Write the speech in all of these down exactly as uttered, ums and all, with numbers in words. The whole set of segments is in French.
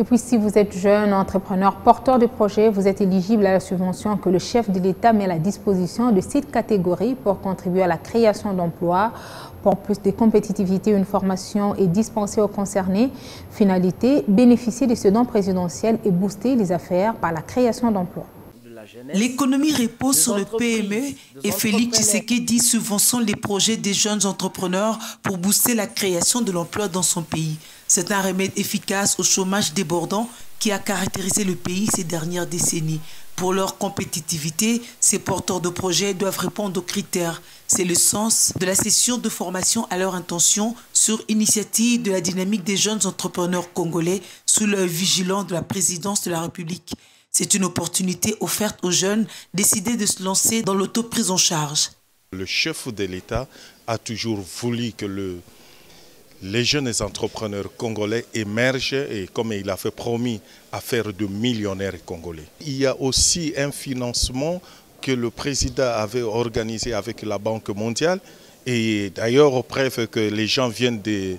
Et puis si vous êtes jeune, entrepreneur, porteur de projet, vous êtes éligible à la subvention que le chef de l'État met à la disposition de cette catégorie pour contribuer à la création d'emplois. Pour plus de compétitivité, une formation est dispensée aux concernés. Finalité, bénéficier de ce don présidentiel et booster les affaires par la création d'emplois. L'économie repose sur le P M E et Félix Tshisekedi subventionne les projets des jeunes entrepreneurs pour booster la création de l'emploi dans son pays. C'est un remède efficace au chômage débordant qui a caractérisé le pays ces dernières décennies. Pour leur compétitivité, ces porteurs de projets doivent répondre aux critères. C'est le sens de la session de formation à leur intention sur initiative de la dynamique des jeunes entrepreneurs congolais sous l'œil vigilant de la présidence de la République. C'est une opportunité offerte aux jeunes décidés de se lancer dans l'auto-prise en charge. Le chef de l'État a toujours voulu que le, les jeunes entrepreneurs congolais émergent et, comme il a fait promis, à faire de millionnaires congolais. Il y a aussi un financement que le président avait organisé avec la Banque mondiale et d'ailleurs, preuve que les gens viennent de...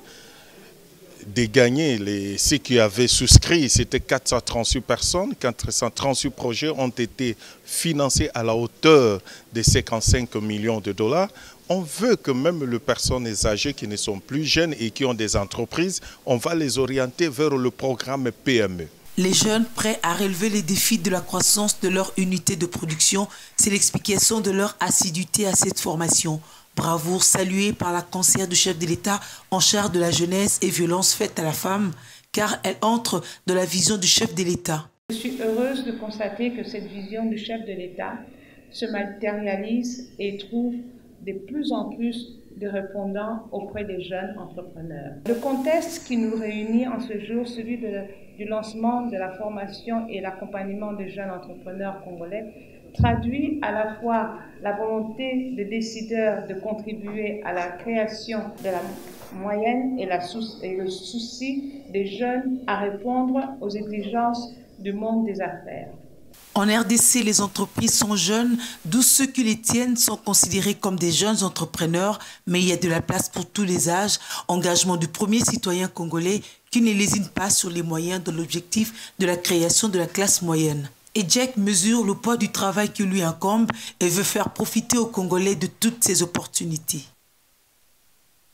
de gagner, les, ceux qui avaient souscrit, c'était quatre cent trente-huit personnes, quatre cent trente-huit projets ont été financés à la hauteur de cinquante-cinq millions de dollars. On veut que même les personnes âgées qui ne sont plus jeunes et qui ont des entreprises, on va les orienter vers le programme P M E. Les jeunes prêts à relever les défis de la croissance de leur unité de production, c'est l'explication de leur assiduité à cette formation. Bravoure saluée par la conseillère du chef de l'État en charge de la jeunesse et violences faites à la femme, car elle entre dans la vision du chef de l'État. Je suis heureuse de constater que cette vision du chef de l'État se matérialise et trouve de plus en plus de répondants auprès des jeunes entrepreneurs. Le contexte qui nous réunit en ce jour, celui de, du lancement de la formation et l'accompagnement des jeunes entrepreneurs congolais, traduit à la fois la volonté des décideurs de contribuer à la création de la moyenne et, la sou- et le souci des jeunes à répondre aux exigences du monde des affaires. En R D C, les entreprises sont jeunes, d'où ceux qui les tiennent sont considérés comme des jeunes entrepreneurs, mais il y a de la place pour tous les âges. Engagement du premier citoyen congolais qui ne lésine pas sur les moyens de l'objectif de la création de la classe moyenne. Et Jack mesure le poids du travail qui lui incombe et veut faire profiter aux Congolais de toutes ces opportunités.